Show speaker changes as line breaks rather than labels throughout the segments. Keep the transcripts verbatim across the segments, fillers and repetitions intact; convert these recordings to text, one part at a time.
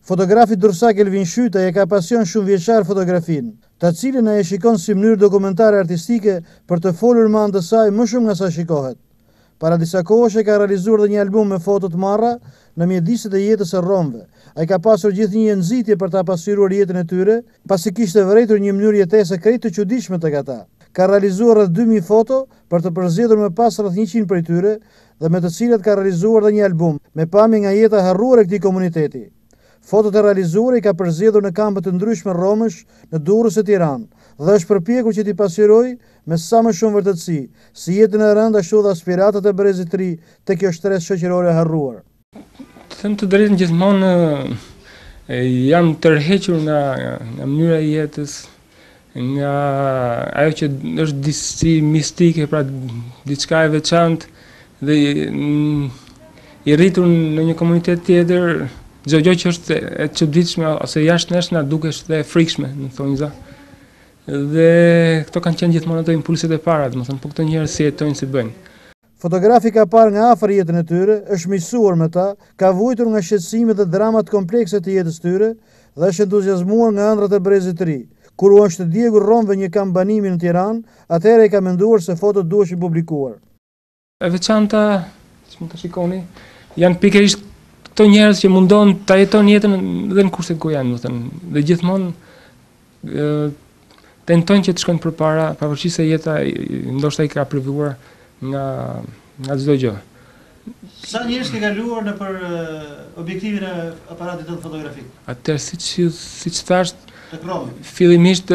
Fotografi Dursak Elvin Shyta e ka pasion shumë vjeçar fotografin, të cilën ai e shikon si mënyrë dokumentare artistike për të folur me anë të saj më shumë nga sa shikohet. Para disa kohësh e ka realizuar dhe një album me foto të marra në mjediset e jetës së romëve. Ai ka pasur gjithnjë nxitje për ta pasqyruar jetën e tyre, pasi kishte vërejtur një mënyrë jetese krejt të çuditshme tek ata. Ka realizuar rreth dy mijë foto për të përzgjedhur më pas rreth njëqind prej tyre dhe me të cilat ka realizuar dhe një album me pamje nga jeta e harruar e këtij komuniteti. Fotot e realizuara i ka përzgjedhur në kampe të ndryshme rromësh në Durrës e Tiranë dhe është përpjekur që t'i pasqyrojë me sa më shumë vërtetësi si jetën e rëndë ashtu dhe aspiratat e brezit të ri te kjo shtresë shoqërore e harruar.
Të them të drejtën, gjithmonë jam tërhequr nga, nga mënyra e jetës, nga ajo që është disi mistike, pra diçka e veçantë dhe i rritur në një komunitet tjetër. Çdo gjë që është e çuditshme ose jashtënesh na dukesh dhe e frikshme, në thonjza. Dhe këto kanë qenë gjithmonë ato impulset e para, domethënë po këto njerëz si jetojnë, si bëjnë.
Fotografi ka parë nga afër jetën e tyre, është miqësuar me ta, ka vujtur nga shqetësimet dhe dramat komplekse të jetës tyre dhe është entuziazmuar nga ëndrat e brezit të ri. Kur u është djegur romëve një kamp banimi në Tiranë, atëherë i ka menduar se fotot duheshin publikuar.
E veçanta, si mund ta shikoni, janë pikërisht këto njerëz që mundon ta jeton jetën dhe në kushtet ku janë, domethënë, dhe gjithmonë tentojnë që të shkojnë përpara, pavarësisht se jeta ndoshta i ka privuar nga nga çdo gjë.
Sa njerëz ke kaluar në për objektivin e aparatit të fotografik?
Atëherë siç siç thash,
tek Romi.
Fillimisht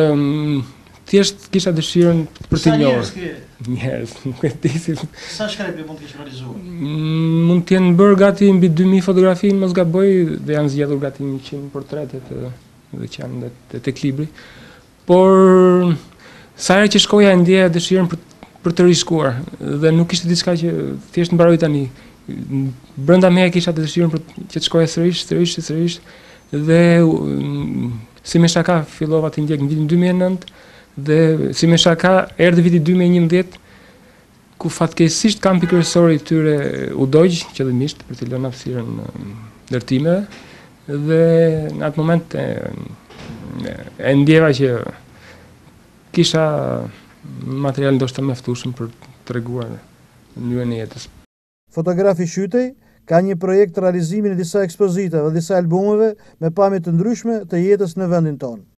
thjesht kisha dëshirën për të njohur.
Sa njerëz ke?
Njerëz, nuk e di si.
Sa shkrepe mund të kesh realizuar?
Mund të jenë bërë gati mbi dy mijë fotografi, mos gaboj, dhe janë zgjedhur gati njëqind portrete të dhe që janë dhe tek libri. Por sa herë që shkoja e ndjeja dëshirën për për të rishkuar dhe nuk ishte diçka që thjesht mbaroi tani. Brenda meje kisha dëshirën për që të shkoja sërish, sërish, sërish dhe si me shaka fillova të ndjek në vitin dy mijë e nëntë dhe si me shaka erdhi viti dy mijë e njëmbëdhjetë, ku fatkeqësisht kampi kryesor i tyre u dogj qëllimisht për të lënë hapësirën ndërtimeve dhe në atë moment e, e ndjeva që kisha material ndoshta mjaftueshëm për të treguar mënyrën e jetës.
Fotografi Shytej ka një projekt të realizimin e disa ekspozitave dhe disa albumeve me pamje të ndryshme të jetës në vendin tonë.